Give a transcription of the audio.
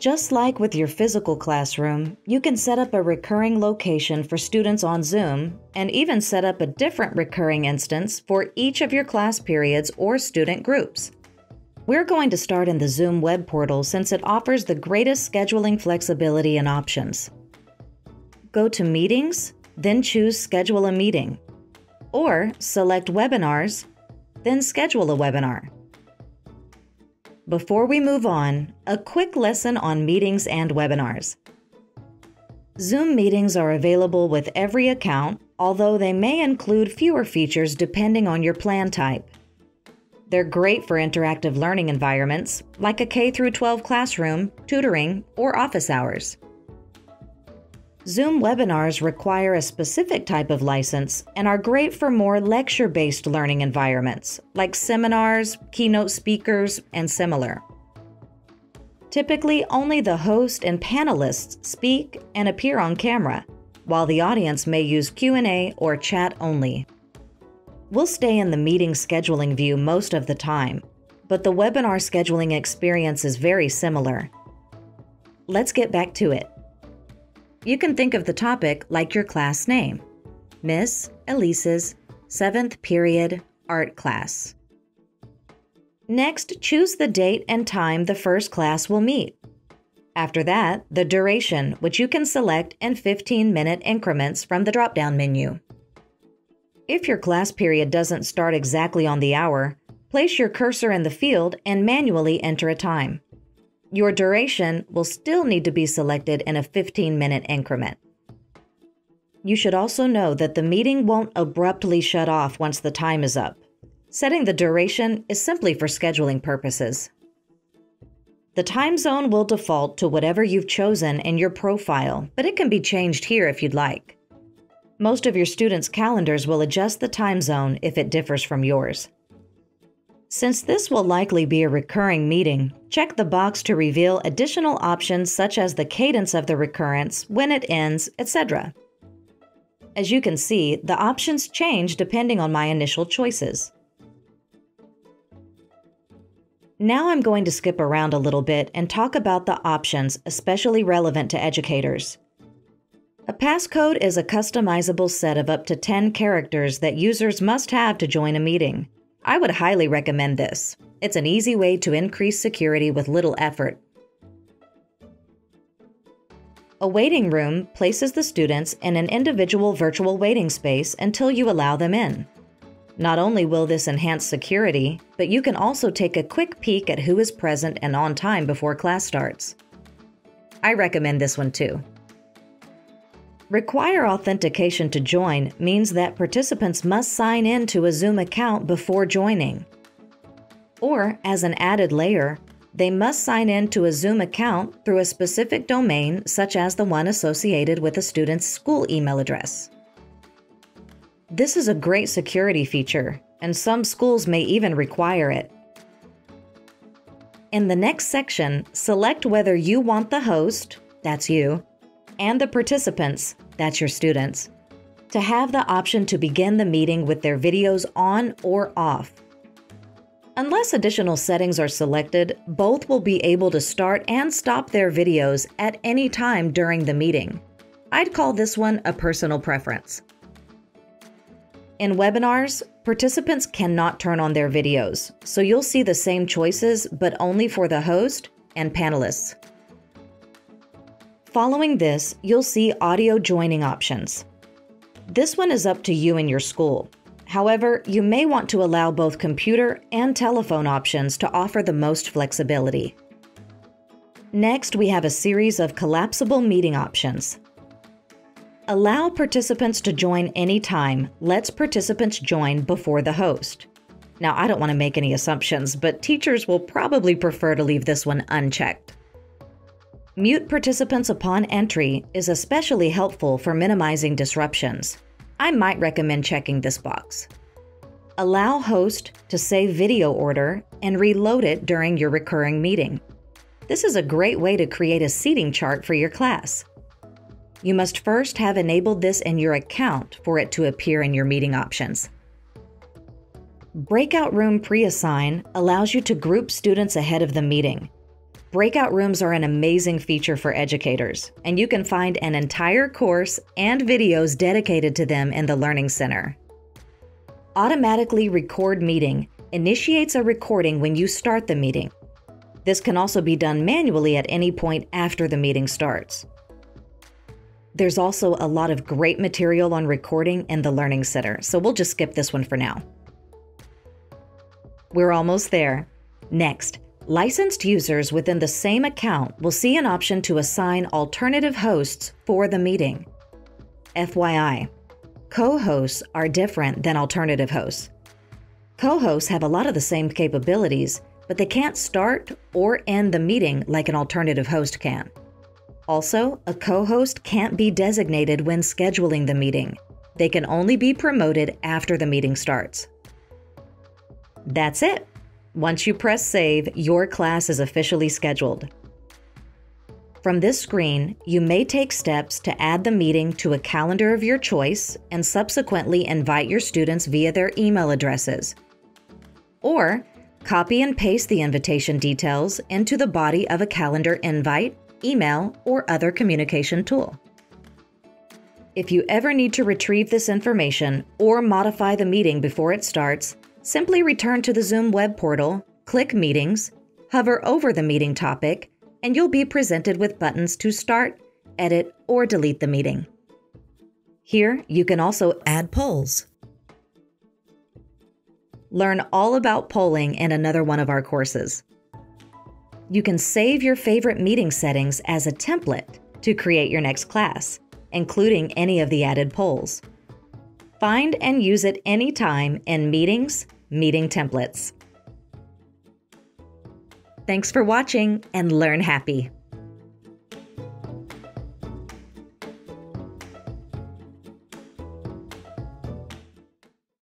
Just like with your physical classroom, you can set up a recurring location for students on Zoom and even set up a different recurring instance for each of your class periods or student groups. We're going to start in the Zoom web portal since it offers the greatest scheduling flexibility and options. Go to Meetings, then choose Schedule a Meeting, or select Webinars, then schedule a webinar. Before we move on, a quick lesson on meetings and webinars. Zoom meetings are available with every account, although they may include fewer features depending on your plan type. They're great for interactive learning environments like a K-12 classroom, tutoring, or office hours. Zoom webinars require a specific type of license and are great for more lecture-based learning environments like seminars, keynote speakers, and similar. Typically, only the host and panelists speak and appear on camera, while the audience may use Q&A or chat only. We'll stay in the meeting scheduling view most of the time, but the webinar scheduling experience is very similar. Let's get back to it. You can think of the topic like your class name, Miss Elise's 7th period art class. Next, choose the date and time the first class will meet. After that, the duration, which you can select in 15-minute increments from the drop-down menu. If your class period doesn't start exactly on the hour, place your cursor in the field and manually enter a time. Your duration will still need to be selected in a 15-minute increment. You should also know that the meeting won't abruptly shut off once the time is up. Setting the duration is simply for scheduling purposes. The time zone will default to whatever you've chosen in your profile, but it can be changed here if you'd like. Most of your students' calendars will adjust the time zone if it differs from yours. Since this will likely be a recurring meeting, check the box to reveal additional options such as the cadence of the recurrence, when it ends, etc. As you can see, the options change depending on my initial choices. Now I'm going to skip around a little bit and talk about the options especially relevant to educators. A passcode is a customizable set of up to 10 characters that users must have to join a meeting. I would highly recommend this. It's an easy way to increase security with little effort. A waiting room places the students in an individual virtual waiting space until you allow them in. Not only will this enhance security, but you can also take a quick peek at who is present and on time before class starts. I recommend this one too. Require authentication to join means that participants must sign in to a Zoom account before joining. Or, as an added layer, they must sign in to a Zoom account through a specific domain such as the one associated with a student's school email address. This is a great security feature, and some schools may even require it. In the next section, select whether you want the host, that's you, and the participants, that's your students, to have the option to begin the meeting with their videos on or off. Unless additional settings are selected, both will be able to start and stop their videos at any time during the meeting. I'd call this one a personal preference. In webinars, participants cannot turn on their videos, so you'll see the same choices, but only for the host and panelists. Following this, you'll see audio joining options. This one is up to you and your school. However, you may want to allow both computer and telephone options to offer the most flexibility. Next, we have a series of collapsible meeting options. Allow participants to join anytime lets participants join before the host. Now, I don't want to make any assumptions, but teachers will probably prefer to leave this one unchecked. Mute participants upon entry is especially helpful for minimizing disruptions. I might recommend checking this box. Allow host to save video order and reload it during your recurring meeting. This is a great way to create a seating chart for your class. You must first have enabled this in your account for it to appear in your meeting options. Breakout room pre-assign allows you to group students ahead of the meeting. Breakout rooms are an amazing feature for educators, and you can find an entire course and videos dedicated to them in the Learning Center. Automatically Record Meeting initiates a recording when you start the meeting. This can also be done manually at any point after the meeting starts. There's also a lot of great material on recording in the Learning Center, so we'll just skip this one for now. We're almost there. Next, licensed users within the same account will see an option to assign alternative hosts for the meeting. FYI, co-hosts are different than alternative hosts. Co-hosts have a lot of the same capabilities, but they can't start or end the meeting like an alternative host can. Also, a co-host can't be designated when scheduling the meeting. They can only be promoted after the meeting starts. That's it. Once you press save, your class is officially scheduled. From this screen, you may take steps to add the meeting to a calendar of your choice and subsequently invite your students via their email addresses. Or copy and paste the invitation details into the body of a calendar invite, email, or other communication tool. If you ever need to retrieve this information or modify the meeting before it starts, simply return to the Zoom web portal, click Meetings, hover over the meeting topic, and you'll be presented with buttons to start, edit, or delete the meeting. Here, you can also add polls. Learn all about polling in another one of our courses. You can save your favorite meeting settings as a template to create your next class, including any of the added polls. Find and use it anytime in Meetings, Meeting Templates. Thanks for watching, and learn happy.